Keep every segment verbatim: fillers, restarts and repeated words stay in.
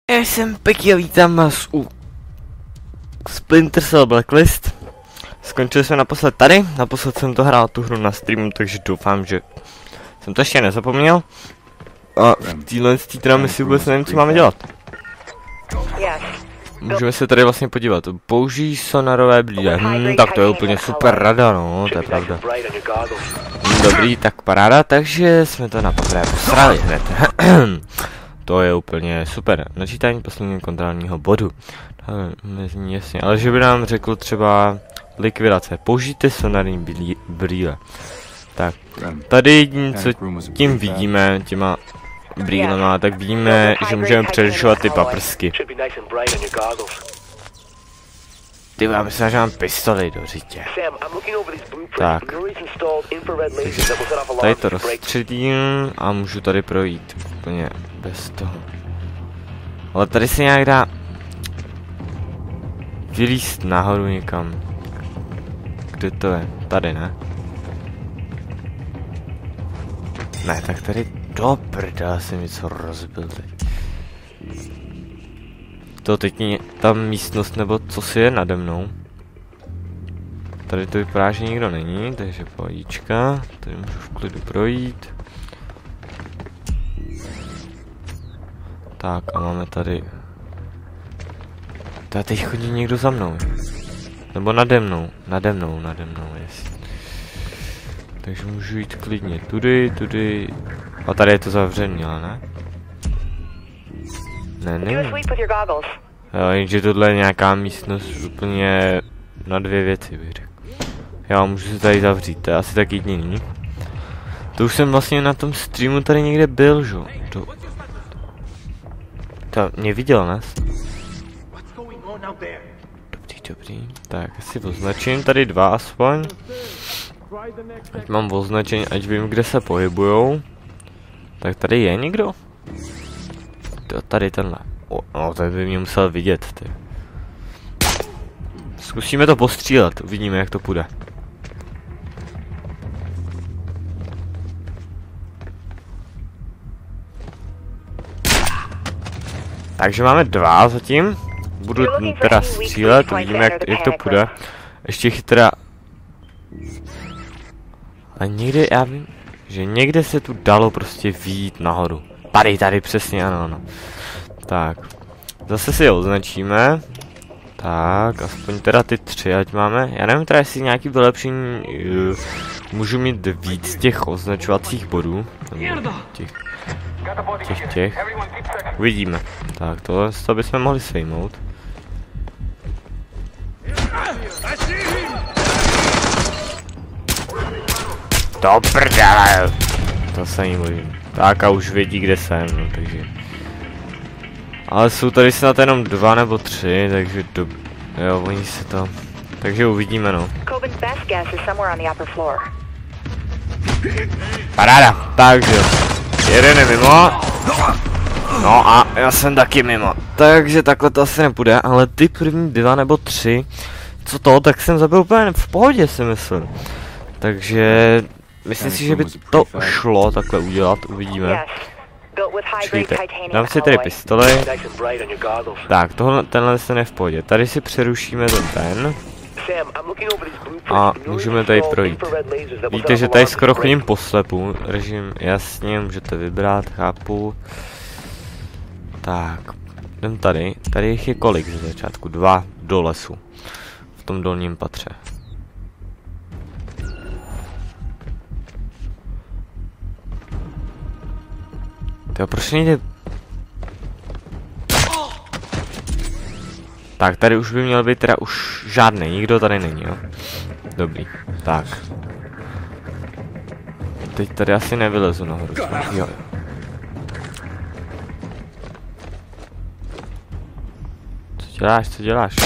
Já jsem pěkně vítám vás u Splinter Cell Blacklist. Skončili jsme naposled tady, naposled jsem to hrál tu hru na streamu, takže doufám, že jsem to ještě nezapomněl. A v téhle teda my si vůbec nevím, co máme dělat. Můžeme se tady vlastně podívat. Použij sonarové brýle. Hmm, tak to je úplně super rada, no, to je pravda. Hmm, dobrý, tak paráda, takže jsme to na poprvé posrali hned. To je úplně super. Načítání posledního kontrolního bodu. Jasně, ale že by nám řekl třeba likvidace. Použijte sonarní brýle. Tak, tady jediné, co tím vidíme, těma brýlema, tak vidíme, že můžeme přerušovat ty paprsky. Ty já myslím, že mám pistoli do řitě. Tak. Tady to rozstředím a můžu tady projít úplně bez toho. Ale tady se nějak dá vylíst nahoru někam. Kde to je? Tady, ne? Ne, tak tady do prdele jsem něco rozbil teď. To teď je ta místnost, nebo co si je nade mnou. Tady to vypadá, že nikdo není, takže pohodička. Tady můžu v klidu projít. Tak a máme tady... Tady teď chodí někdo za mnou. Nebo nade mnou, nade mnou, nade mnou, jestli. Takže můžu jít klidně tudy, tudy. A tady je to zavřený, ale ne? Ne, ne. Jo, jenže tohle je nějaká místnost úplně na dvě věci, bych řekl. Já můžu se tady zavřít, to je asi tak jediný. To už jsem vlastně na tom streamu tady někde byl, že? To... To mě viděl, ne? Dobrý, dobrý. Tak, asi označím tady dva aspoň. Ať mám označení, ať vím, kde se pohybujou. Tak tady je někdo? To tady tenhle. O, no, tady by mě musel vidět, ty. Zkusíme to postřílet, uvidíme, jak to půjde. Takže máme dva zatím. Budu teda střílet, uvidíme, jak, jak to půjde. Ještě chytrá. A někde, já vím, že někde se tu dalo prostě vyjít nahoru. Tady, tady, přesně, ano, ano. Tak, zase si je označíme. Tak, aspoň teda ty tři, ať máme. Já nevím teda, jestli nějaký vylepšení uh, můžu mít víc těch označovacích bodů. Těch, těch, těch. Uvidíme. Tak, tohle to bychom mohli sejmout. Do prdele. To se ani bojím. Tak a už vědí, kde jsem, no, takže... Ale jsou tady snad jenom dva nebo tři, takže do... Jo, oni se to... Takže uvidíme, no. Paráda, takže... Jeden je mimo. No a já jsem taky mimo. Takže takhle to asi nepůjde, ale ty první dva nebo tři... Co to, tak jsem zabil úplně v pohodě, si myslím. Takže... Myslím si, že by to šlo takhle udělat, uvidíme. Čekajte, dám si tady pistoli. Tak, tohle, tenhle ten je v pohodě. Tady si přerušíme ten ten. A můžeme tady projít. Víte, že tady skoro chodím po slepu. Režim, jasně, můžete vybrat, chápu. Tak, jdem tady. Tady jich je kolik ze začátku? Dva do lesu. V tom dolním patře. Jo, proč nejde? Tak, tady už by měl být teda už žádný, nikdo tady není, jo? Dobrý, tak. Teď tady asi nevylezu nahoru, jo. Co děláš, co děláš?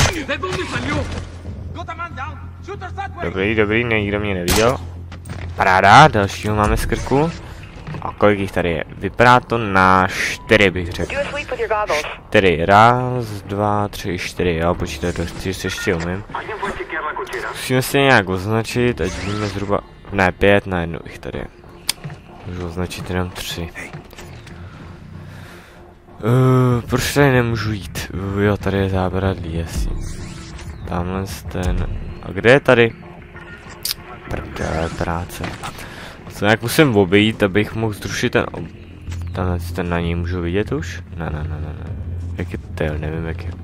Dobrý, dobrý, nikdo mě neviděl. Paráda, dalšího máme z krku. A kolik jich tady je? Vypadá to na čtyři, bych řekl. Čtyři. Raz, dva, tři, čtyři. Jo, počítat do čtyři, ještě umím. Musíme si nějak označit, ať víme zhruba... Ne, pět na jednu jich tady je. Můžu označit jenom tři. Uh, proč tady nemůžu jít? Uh, jo, tady je zábradlí, jasně. Tamhle ten... A kde je tady? Prdele, práce. Co nějak musím obejít, abych mohl zrušit ten... Tenhle ten na něj můžu vidět už? Ne, ne, ne, ne, ne. Jak je to, nevím jak je.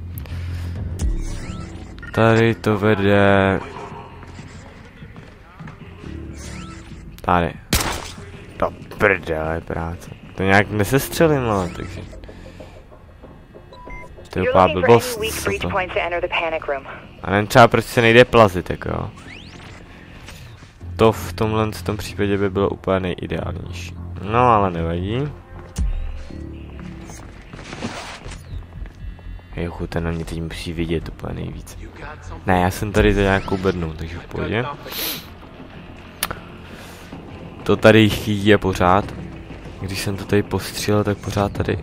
Tady to vede... Tady. To prdele, práce. To nějak nesestřelím, ale takže... To je úplná blbost, co to? A nevím třeba proč se nejde plazit, jako jo. To v tomhle v tom případě by bylo úplně nejideálnější. No ale nevadí. Jochu, ten na mě teď musí vidět úplně nejvíc. Ne, já jsem tady za nějakou bednou, takže v pohodě. To tady chýje pořád. Když jsem to tady postřelil, tak pořád tady...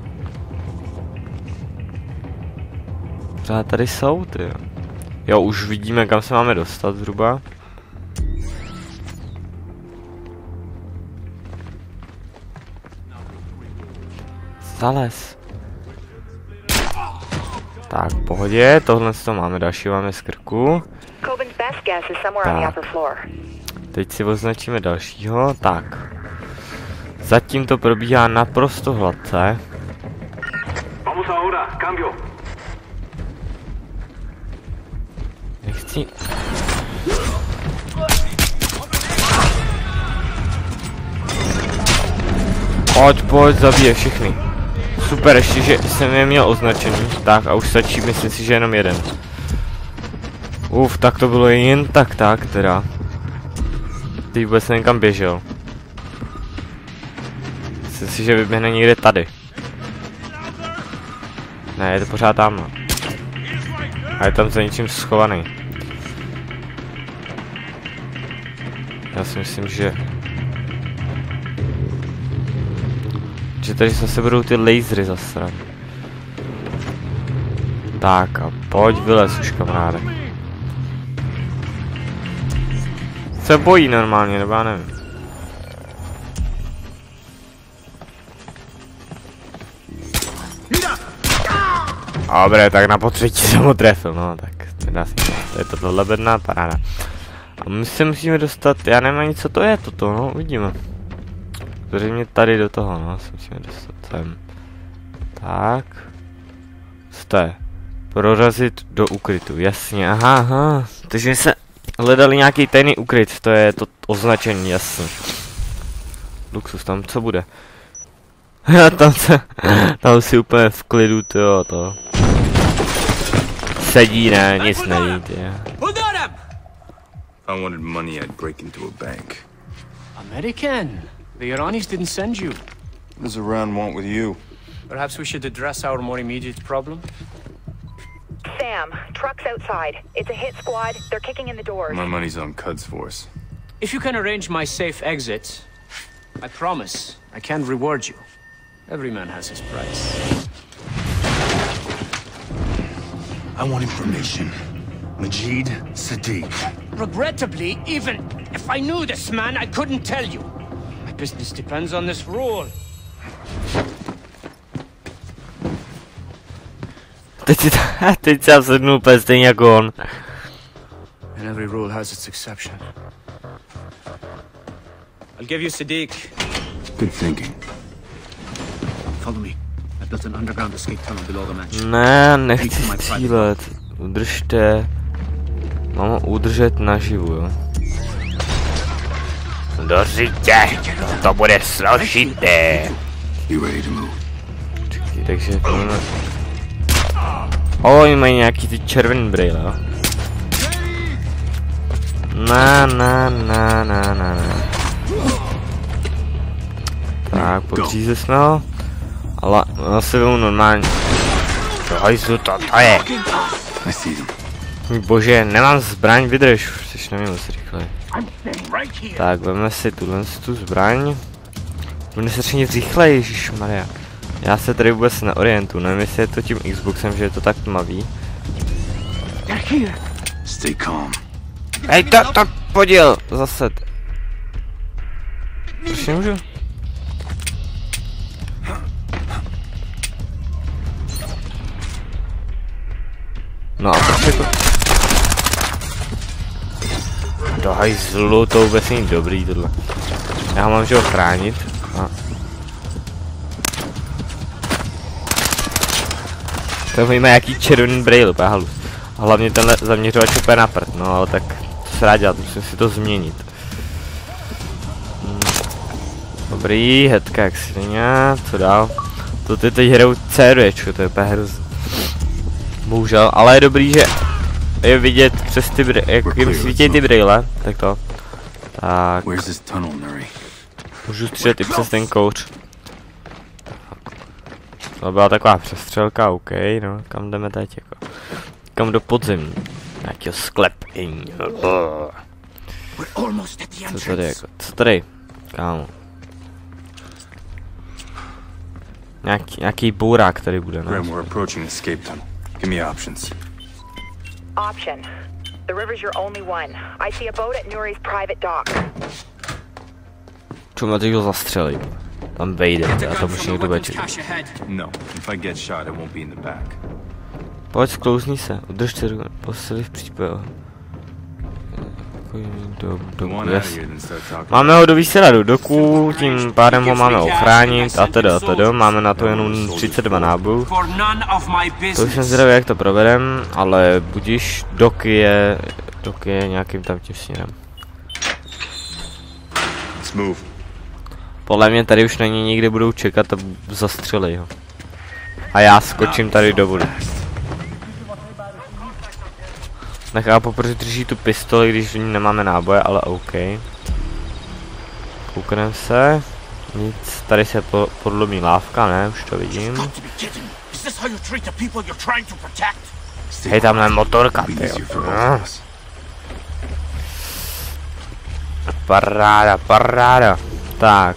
Pořád tady jsou, ty. Jo, už vidíme, kam se máme dostat zhruba. Zales. Tak, v pohodě, tohle to máme, další máme z krku. Tak. Teď si označíme dalšího, tak. Zatím to probíhá naprosto hladce. Nechci... Pojď, pojď, zabije všechny. Super, ještě, že jsem je měl označený. Tak a už stačí, myslím si, že jenom jeden. Uf, tak to bylo jen tak, tak teda. Teď vůbec někam běžel. Myslím si, že vyběhne někde tady. Ne, je to pořád tam. A je tam za něčím schovaný. Já si myslím, že... Že tady zase budou ty lasery zasrat. Tak a pojď vylez už, kamaráde. Se bojí normálně, nebo já nevím. Dobré, tak na potřetí jsem ho trefil, no tak nedá se. To je to tohle bedná paráda. A my se musíme dostat, já nevím ani co to je toto, no uvidíme. Zřejmě tady do toho, no, se musíme dostat sem. Tak. Co to je? Prorazit do ukrytu, jasně, aha, aha. Takže se hledali nějaký tajný ukryt, to je to označení, jasně. Luxus, tam co bude? tam se, tam si úplně v klidu, to to. Sedí, ne, nic neví, I wanted money, I'd break into a bank. American? The Iranis didn't send you. What does Iran want with you? Perhaps we should address our more immediate problem? Sam, truck's outside. It's a hit squad. They're kicking in the doors. My money's on Cud's force. If you can arrange my safe exit, I promise I can reward you. Every man has his price. I want information. Majid Sadiq. Regrettably, even if I knew this man, I couldn't tell you. My business depends on this rule. Teď si teď jsem sednul úplně stejně jako on. And every rule has its exception. I'll give you Sadiq. Good thinking. Follow me. I built an underground escape tunnel below the match. Ne, nechci střílet. Udržte. Mám ho udržet naživu, jo. Dořitě, to bude složité. Čekaj, takže máme... O, oni mají nějaký ty červený brýle, jo. Na, na, na, na, na, na. Tak, podříze jsme ho. Ale asi vemu normálně. Hajzu, to, to je. Můj bože, nemám zbraň, vydrž, jsi nevím, moc rychle. Tak, veme si tuhle tu zbraň. Bude se třinit rychle, ježišmarja. Já se tady vůbec neorientu, nevím, jestli je to tím Xboxem, že je to tak tmavý. Hej, to, to podíl, zase. Proč nemůžu? No a proč jako... Do hajzlu, to vůbec není dobrý tohle. Já ho mám že ho chránit. A... To víme jaký červený braille, úplně halus. A hlavně tenhle zaměřovač úplně na prd, no ale tak co se dá dělat, musím si to změnit. Hmm. Dobrý, headka jak svině, co dál? To ty teď hrajou C D, to je úplně hrozný. Bohužel, ale je dobrý, že je vidět přes ty bry, jak jim svítí ty brýle, tak to. Tak. Můžu střílet i přes ten kouř. To byla taková přestřelka, OK, no, kam jdeme teď jako? Kam do podzemí? Nějakýho sklepení. Co tady jako, co tady? Kámo. Nějaký, nějaký bourák tady bude, ne? Give me options. Option. The river's your only one. I see a boat at Nuri's private dock. Čum, teď ho zastřelí. Tam vejde, a to musí někdo večer. No, if I get shot, I won't be in the back. Pojď, sklouzní se, udržte ruku, posily v přípěhu. Do, do, yes. Máme ho do výsledku doku, tím pádem ho máme ochránit a teda, teda, máme na to jenom třicet dva nábojů. To už jsem zvědavý, jak to provedem, ale budíš, dok je, dok je nějakým tam tím směrem. Podle mě tady už na ní nikdy budou čekat a zastřelej ho. A já skočím tady do vody. Nechápu, proč drží tu pistoli, když v ní nemáme náboje, ale OK. Koukneme se. Nic, tady se po, podlomí lávka, ne? Už to vidím. Hej, tamhle motorka, tyjo. No. Paráda, paráda. Tak.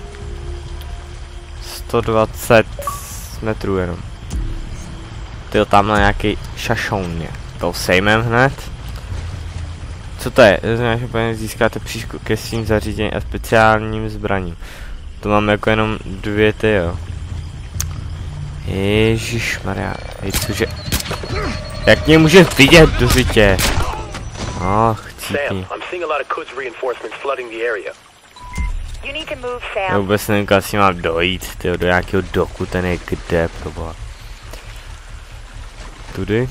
sto dvacet metrů jenom. Tyjo, tamhle nějaký šašoun je. To sejmem hned. Co to je? Znamená, že získáte přístup ke svým zařízení a speciálním zbraním. To máme jako jenom dvě ty, jo. Ježišmarja. Hej, cože? Jak mě může vidět do žitě? Ach, cítí. Já vůbec nevím, kam si mám dojít, tyjo, do nějakého doku, ten je kde, proboha. Tudy.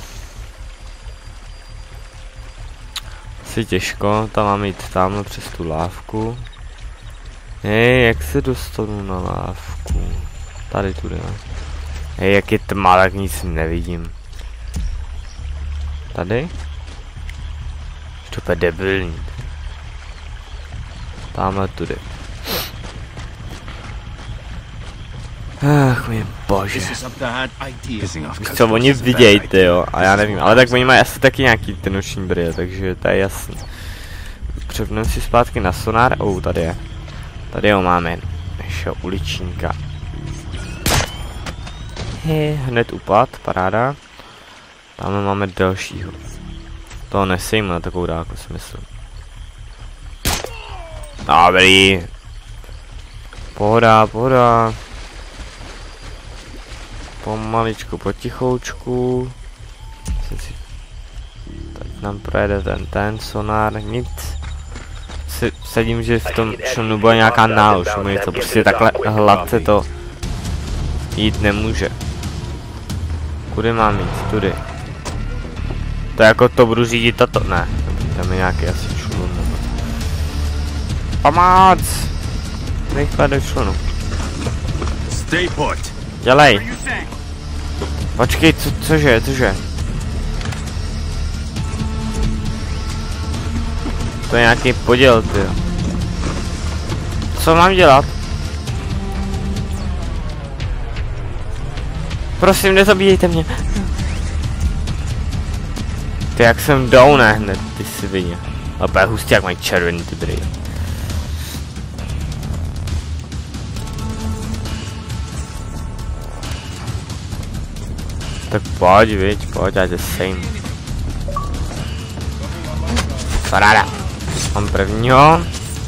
Asi těžko, tam mám jít tamhle přes tu lávku. Hej, jak se dostanu na lávku? Tady tudy, ne? Hej, jak je tma, tak nic nevidím. Tady? To je debilní. Tamhle tudy. Ach, můj bože. Víš co, oni vidějí, jo, a já nevím, ale tak oni mají asi taky nějaký ty noční brýle, takže to je jasný. Přepneme si zpátky na sonár, oh, tady je. Tady ho máme, našeho uličníka. He, hned upad, paráda. Tam máme dalšího. Toho nesejme na takovou dálku, si myslím. Dobrý. Pohoda, pohoda. Pomaličku, potichoučku. Teď nám projede ten, ten sonár, nic. Si, sedím, že v tom šunu bude nějaká nálož, to prostě takhle hladce to jít nemůže. Kudy mám jít? Tudy. To jako to budu řídit tato, ne, tam je nějaký asi člun. Pomoc! Rychle do člunu. Dělej. Počkej, co, cože, cože? To je nějaký poděl, ty. Co mám dělat? Prosím, nezabíjejte mě. Ty, jak jsem down hned, ty svině. A hustě, jak mají červený ty brýle. Tak pojď, viď, pojď, já tě sejm. Paráda. Mám prvního.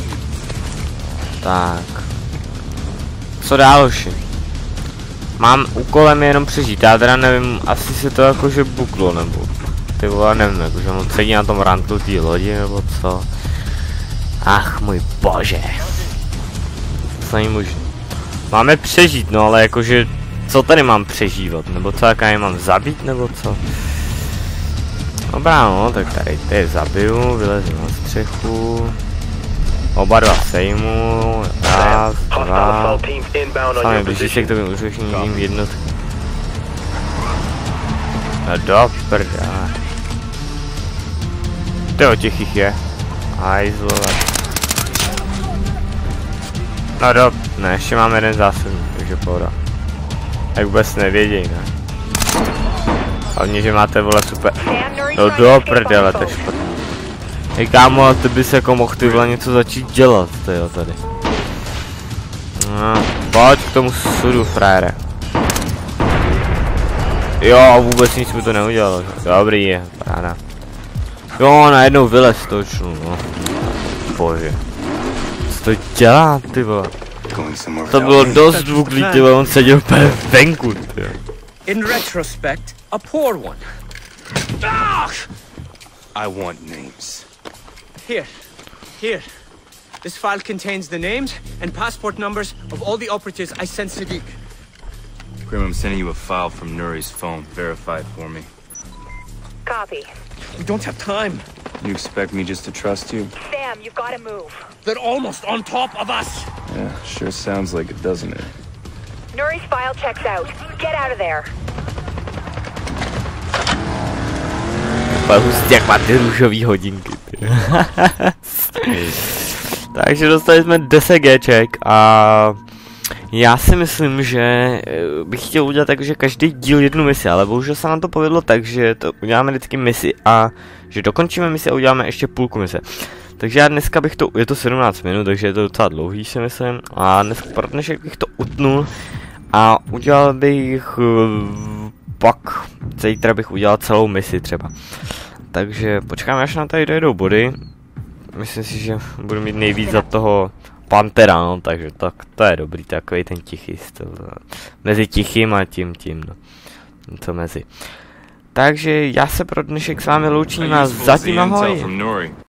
Tak. Co dál, uši? Mám úkolem jenom přežít, já teda nevím, asi se to jakože buklo, nebo... ty vole, nevím, jakože on sedí na tom rantlu té lodi, nebo co. Ach, můj bože. To není možné. Máme přežít, no ale jakože, co tady mám přežívat, nebo co, jaká je mám zabít, nebo co? Dobrá, no, tak tady ty zabiju, vylezu na střechu. Oba dva sejmu, raz, dva. Sami blíží k tobě útočníkům jednotky. No do prdele. To těch jich je. Hajzlové. No do, ne, ještě máme jeden zásobník, takže pohoda. Jak vůbec nevěděj, ne? Hlavně, že máte, vole, super. No do prdele, to je špatný. Hej kámo, ty bys jako mohl ty vole něco začít dělat, tyjo, tady. No, pojď k tomu sudu, frajere. Jo, vůbec nic mi to neudělalo. Dobrý je, paráda. Jo, najednou vylez točnu, no. Bože. Co to dělá, ty vole? To bylo dost zvuklý, ty vole, on seděl úplně venku, ty. In retrospect, a poor one. Ah! I want names. Here, here. This file contains the names and passport numbers of all the operatives I sent Sadiq. Grim, I'm sending you a file from Nuri's phone. Verify it for me. Copy. We don't have time. You expect me just to trust you? Sam, you've got to move. They're almost on top of us. Yeah, sure sounds like it, doesn't it? Nuri's file checks out. Get out of there. Hustě, jak má ty růžový hodinky, ty. Takže dostali jsme deset géček a já si myslím, že bych chtěl udělat tak, že každý díl jednu misi, ale bohužel se nám to povedlo tak, že to uděláme vždycky misi a že dokončíme misi a uděláme ještě půlku mise. Takže já dneska bych to, je to sedmnáct minut, takže je to docela dlouhý, si myslím, a dneska pro dnešek bych to utnul a udělal bych pak, zítra bych udělal celou misi třeba. Takže počkáme, až nám tady dojedou body. Myslím si, že budu mít nejvíc za toho Pantera, no, takže tak to je dobrý, takový ten tichý styl. Mezi tichým a tím tím, no. Co mezi. Takže já se pro dnešek s vámi loučím a zatím ahoj.